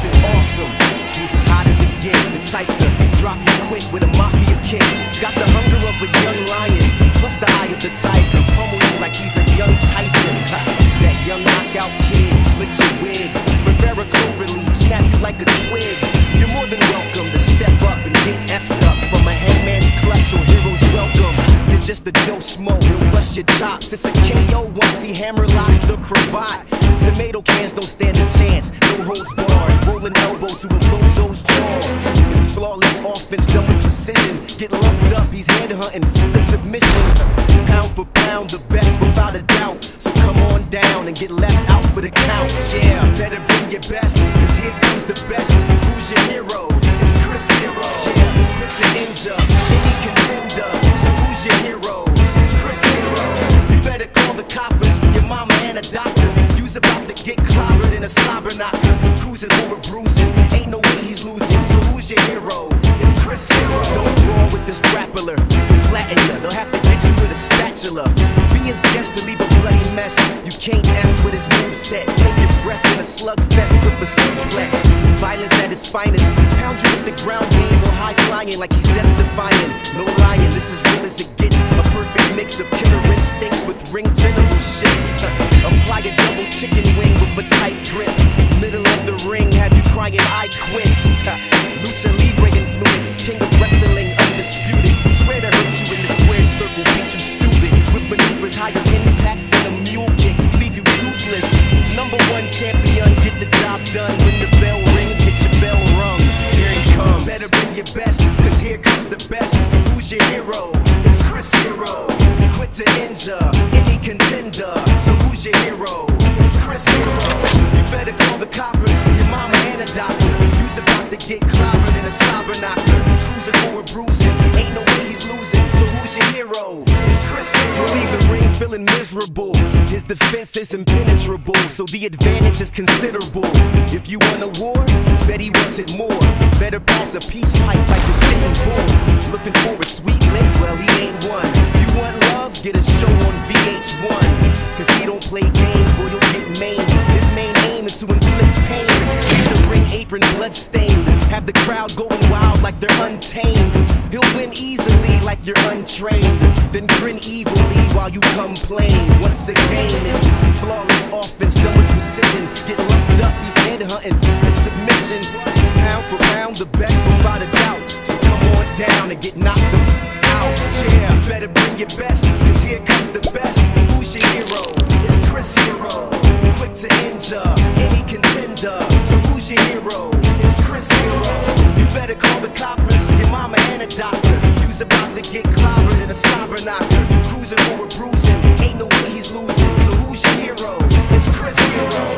This is awesome. He's as hot as it get, the type to drop you quick with a mafia kick. Got the hunger of a young lion, plus the eye of the tiger. Pummel you like he's a young Tyson. That young knockout kid, split your wig. Rivera Cloverleaf, snap you like a twig. You're more than welcome to step up and get effed up. From a hangman's clutch, your heroes welcome. You're just a Joe Smo, he'll bust your chops. It's a KO once he hammer locks the cravat. Tomato cans don't stand a chance, no holds barred. Rolling elbow to a bozo's jaw. It's flawless offense done with precision. Get lumped up, he's hand hunting for the submission. Pound for pound, the best without a doubt. So come on down and get left out for the count. Yeah, better bring your best, cause here comes the best. Who's your hero? It's Chris Hero. Yeah, quick to injure any contender. So who's your hero? It's Chris Hero. You better call the coppers, your mama and a doctor. You's about to get clobbered in a slobber knocker. Cruising over bruising, ain't no way he's losing. So who's your hero? It's Chris Hero. Don't brawl with this grappler, he'll flatten ya. They'll have to get you with a spatula. Be his guest to leave a bloody mess. You can't F with his moveset. Take your breath in a slugfest with a suplex. Violence at its finest. Pound you with the ground game or high flying like he's death defying. No lying, this is real as it gets. A perfect mix of killer instincts with ring general shit. Apply a double chicken wing with a tight grip. Middle of the ring, have you crying I quit. Lucha Libre influenced, king of wrestling undisputed. Swear to hurt you in the squared circle, beat you stupid. With maneuvers higher impact than a mule kick, leave you toothless. #1 champion, get the job done. When the bell rings, get your bell rung. Here he comes. Better bring your best, cause here comes the best. Who's your hero? It's Chris Hero. Quit to injure any contender. So who's your hero? It's Chris Hero. You better call the coppers, your mama and a doctor. You's about to get clobbered in a slobber knocker. Cruising forward bruising, ain't no way he's losing. So who's your hero? It's Chris Hero. You leave the ring feeling miserable. His defense is impenetrable, so the advantage is considerable. If you want a war, bet he wants it more. Better pass a peace pipe like a sitting bull. Looking for a sweet lick, well he ain't one. You want love? Get a show on VH1. Cause he don't play games, boy you'll get maimed. His main aim is to inflict pain. Leave the ring apron bloodstained. Have the crowd going wild like they're untamed. He'll win easily like you're untrained. Then grin evilly while you complain. Once again, it's flawless offense done with precision. Get lumped up, he's head hunting for submission. Pound for pound, the best without a doubt. So come on down and get knocked the out. Yeah, you better bring your best, cause here comes the best. Who's your hero? It's Chris Hero. Quick to injure any contender. So who's your hero? It's Chris Hero. You better call the coppers, your mama and a doctor. You's about to get clobbered in a slobber knocker. Cruising over bruising, ain't no way he's losing. So who's your hero? It's Chris Hero.